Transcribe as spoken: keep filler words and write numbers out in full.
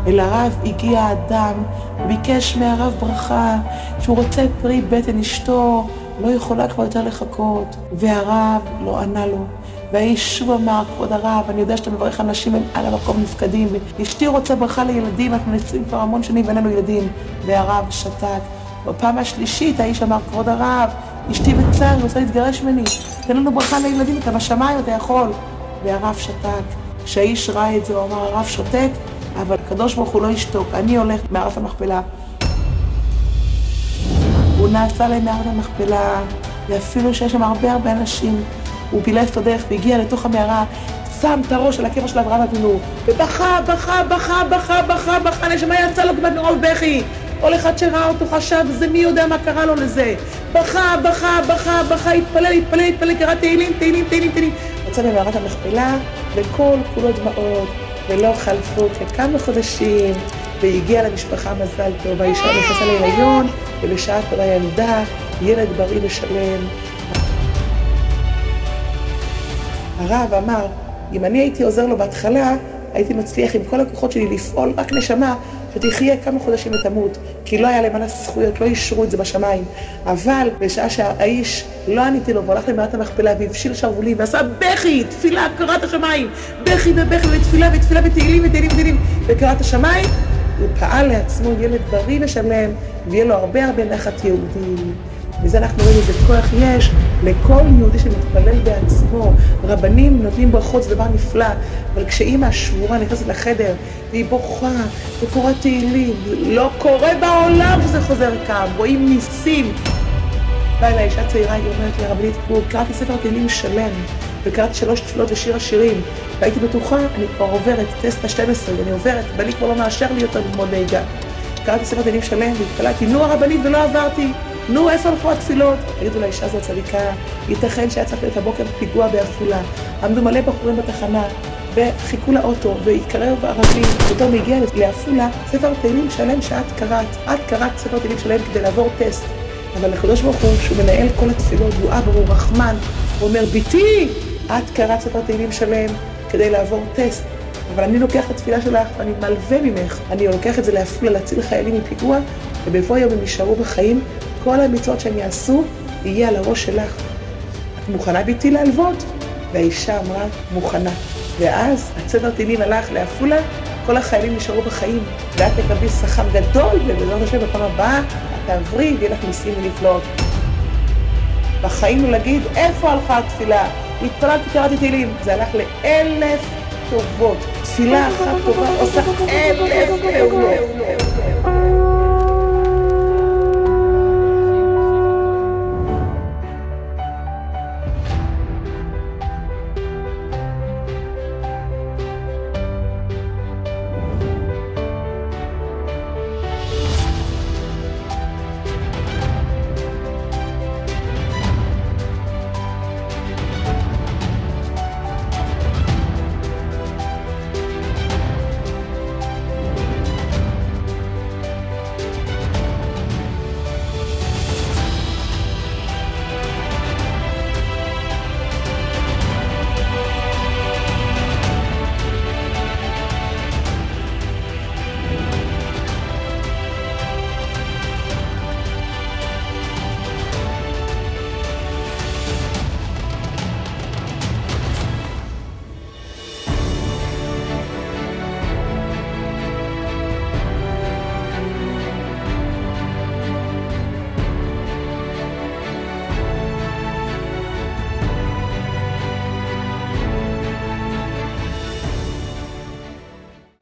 אל הרב הגיע אדם, ביקש מהרב ברכה, שהוא רוצה פרי בטן אשתו, לא יכולה כבר יותר לחכות, והרב לא ענה לו. והאיש שוב אמר, כבוד הרב, אני יודע שאתה מברך אנשים על המקום נפקדים, ואשתי רוצה ברכה לילדים, אנחנו נמצאים כבר המון שנים ואין לנו ילדים. והרב שתק. בפעם השלישית האיש אמר, כבוד הרב, אשתי בצער, היא רוצה להתגרש ממני, תן לנו ברכה לילדים, אתה בשמיים, אתה יכול. והרב שתק. כשהאיש ראה את זה, הוא אמר, הרב שותק, אבל הקדוש ברוך הוא לא ישתוק, אני הולך מערת המכפלה. הוא נעשה להם מערת המכפלה, ואפילו שיש שם הרבה הרבה אנשים, הוא פילס את הדרך והגיע לתוך המערה, שם את הראש על הקבר של אברהם אבינו, ובכה, בכה, בכה, בכה, בכה, בכה, נשמה יצא לו כמעט מרוב בכי. כל אחד שראה אותו חשב, זה מי יודע מה קרה לו לזה. בכה, בכה, בכה, בכה, התפלל, התפלל, התפלל, קרא תהילים, תהילים, תהילים, תהילים. יצא במערת המכפלה, וכל כולו דמעות, ולא חלפו ככמה חודשים, והגיע למשפחה מזל טוב, האישה נכנסה להיריון, ובשעה טובה ילדה, ילד בריא ושלם. הרב אמר, אם אני הייתי עוזר לו בהתחלה, הייתי מצליח עם כל הכוחות שלי לפעול רק נשמה, שתחיה כמה חודשים ותמות, כי לא היה להם על הזכויות, לא אישרו את זה בשמיים. אבל בשעה שהאיש לא עניתי לו, והולך למערת המכפלה והבשיל שרוולים, ועשה בכי, תפילה, קראת השמיים, בכי ובכי ותפילה ותפילה ותהילים ותהילים ותהילים, וקראת השמיים, הוא פעל לעצמו ילד בריא ושלם, ויהיה לו הרבה הרבה נחת יהודי. וזה אנחנו רואים איזה כוח יש לכל יהודי שמתפלל בעצמו. רבנים נותנים ברכות, זה דבר נפלא, אבל כשאימא השבורה נכנסת לחדר והיא בוכה וקוראת תהילים, לא קורה בעולם שזה חוזר כאן, רואים ניסים. באה אליי אישה צעירה, היא אומרת לי, הרבנית, קראתי ספר תהילים שלם, וקראתי שלוש תפילות ושיר השירים, והייתי בטוחה, אני כבר עוברת, טסט ה-שתים עשרה, אני עוברת, בלי כבר לא מאשר לי יותר ללמוד נהיגה. קראתי ספר תהילים שלם, והתפללתי, נו הרבנית, ולא עברתי. נו, איפה הלכו התפילות? תגידו לאישה הזאת צדיקה, ייתכן שהיה צריך להיות הבוקר פיגוע בעפולה. עמדו מלא בחורים בתחנה, וחיכו לאוטו, והתקרב ערבי, פתאום הגיע לעפולה, ספר תהילים שלם שאת קראת. את קראת ספר תהילים שלם כדי לעבור טסט. אבל הקדוש ברוך הוא, שהוא מנהל כל התפילות, הוא אבא, הוא רחמן, הוא אומר, ביתי, את קראת ספר תהילים שלם כדי לעבור טסט. אבל אני לוקח את התפילה שלך, ואני מלווה ממך. אני לוקח את זה לעפולה, להציל חיילים מפיגוע, ובבוא יום הם יישארו בחיים. כל המצוות שהם יעשו, יהיה על הראש שלך. את מוכנה ביתי להלוות? והאישה אמרה, מוכנה. ואז הספר תהילים הלך לעפולה, כל החיילים נשארו בחיים. ואת תקבלי שכר גדול, ובעזרת השם בפעם הבאה, את תעברי ויהיה לך ניסים ונפלאות. בחיים לא להגיד, איפה הלכה התפילה? התפללתי, קראתי תהילים. זה הלך לאלף טובות. תפילה אחת טובה עושה אלף טובות.